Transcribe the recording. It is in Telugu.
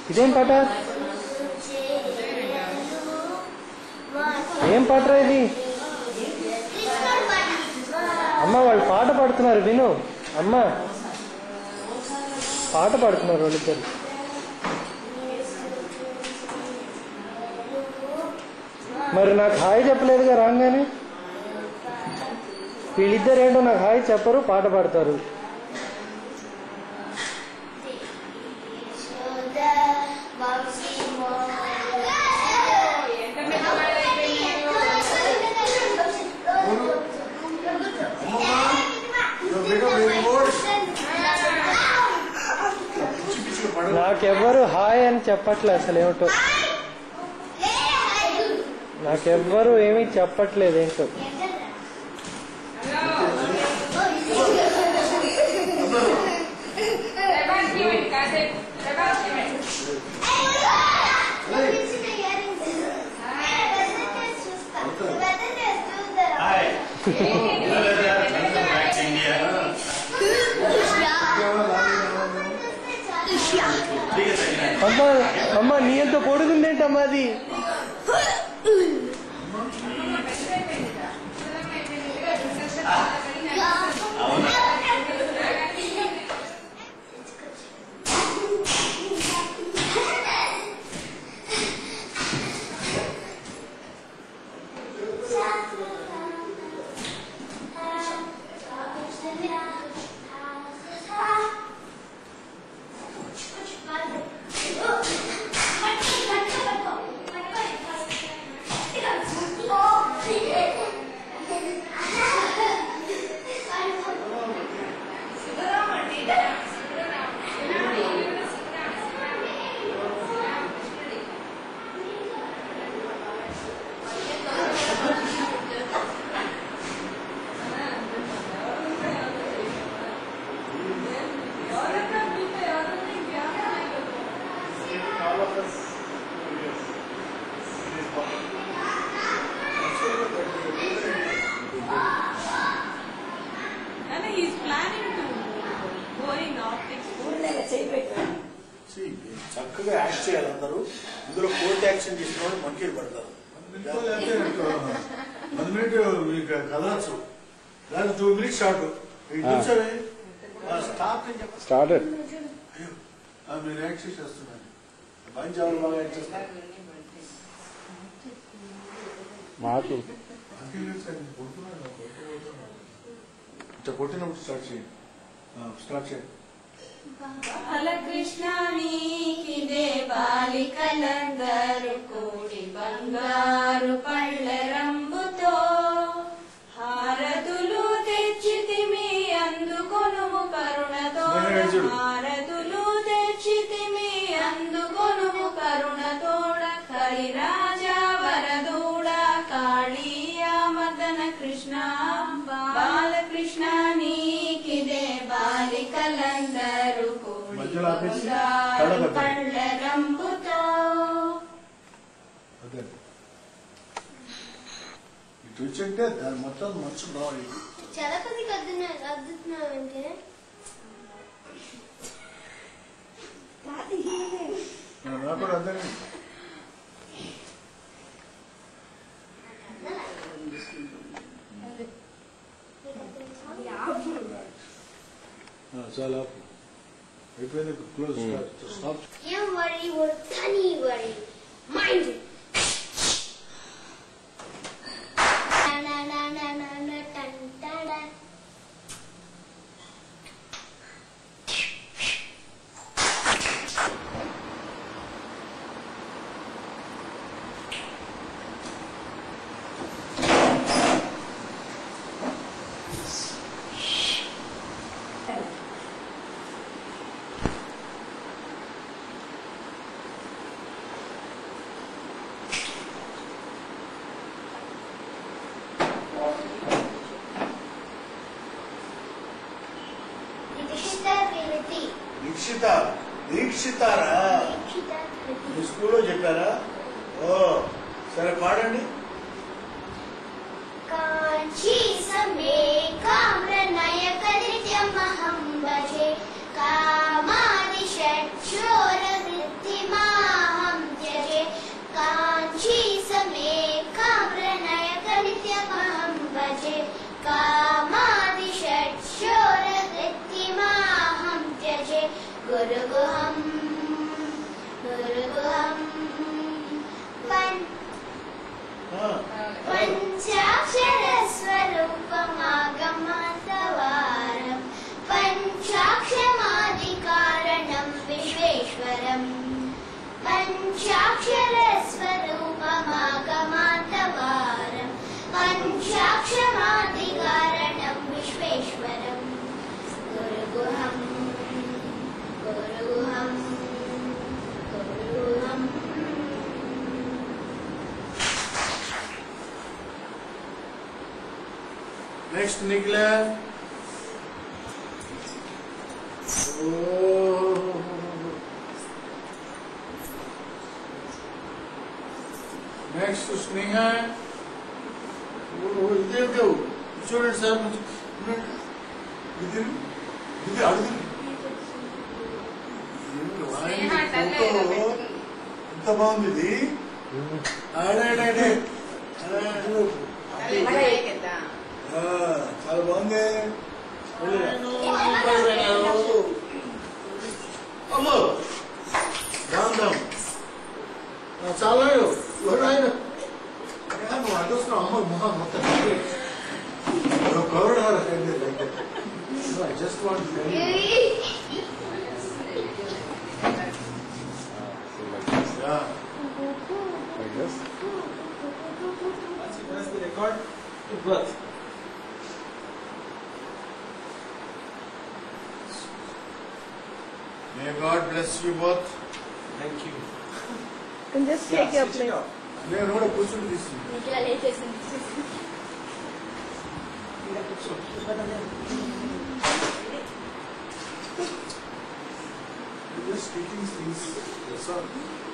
ఇదేం పాట? ఏం పాటరా ఇది? అమ్మ వాళ్ళు పాట పాడుతున్నారు, విను. అమ్మ పాట పాడుతున్నారు వాళ్ళిద్దరు. మరి నాకు హాయ్ చెప్పలేదుగా రాగానే. వీళ్ళిద్దరు ఏంటో నాకు హాయ్ చెప్పరు, పాట పాడతారు. నాకెవ్వరు హాయ్ అని చెప్పట్లే, అసలు ఏమిటో నాకెవ్వరు ఏమీ చెప్పట్లేదు ఏంటో. అమ్మా అమ్మా నీ ఎంత పొడుగుందేంటమ్మా అది? చక్కగా యాక్ట్ చేయాలి అందరూ. ఇందులో కోర్టు యాక్షన్ చేసిన వాళ్ళు మంకీలు పడతారు. 1 minute మీకు కదలచ్చు, లేదా 2 minutes షార్ట్ స్టార్ట్. అయ్యో మీరు యాక్ట్ చేస్తున్నారు, మంచి ఎవరు బాగా యాక్ట్ చేస్తారు. మాకు ఇట్లా కొట్టినప్పుడు స్టార్ట్ చేయండి. స్టార్ట్ చేయండి. బాలకృష్ణ నీకిదే బాలికలందరూ కూడి బంగారు పళ్ళ రంబుతో హారతులు తెచ్చితిమి అందుకొనుము కరుణతోడ. హారతులు తెచ్చితిమి అందుకొనుము కరుణతోడ. కరిరాజా వరదూడ కాళీయ మదన కృష్ణ బాలకృష్ణ నీకిదే బాలికలందరూ పళ్ళ రంబుతో. ఇటు వచ్చంటే దాని మొత్తం మంచు రావాలి. చలపతికి అద్దుతున్నావంటే నాకు కూడా అర్థం. చాలా అయిపోయింది. క్లోజ్. స్టాప్. ఏం వరి తని వరి మైండ్ దీక్షితారా మీ స్కూల్లో చెప్పారా? ఓ సరే పాడండి. కాంచీ సమే కామ్రనయ కలిత్యమహం భజే కామాది షట్చోర వృత్తిమా గురుగుహం గురుగుహం పంచాక్షర స్వరూపమాగమాతవారం పంచాక్షమాది కారణం విశ్వేశ్వరం పంచాక్షర స్వరూపమాగమాతవారం పంచాక్షమాది కారణం విశ్వేశ్వరం గురుగుహం గురుగుహం గురుగుహం Next निकले नेक्स्ट स्नेहा इधर देव చూడండి సార్ ఇది ఇది అడుగు ఎంత బాగుంది ఇది ఆడాడే చాలా బాగుంది అమ్మో బాగుందాం చాలా ఆయన నువ్వు అడుగుతున్నావు అమ్మ మొహం మొత్తం covered her I just want record to birth. May God bless you both. Thank you. You can just take your switch it plate. off. నేను కూడా కూర్చుని తీసుకుని ఇట్లా లేచేసింది just taking things. That's all.